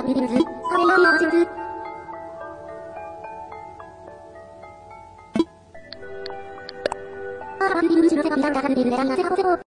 ビルズ、カレナマーチュズ。あら、ビルズのセカンダーダルビルでランナセハコセボ。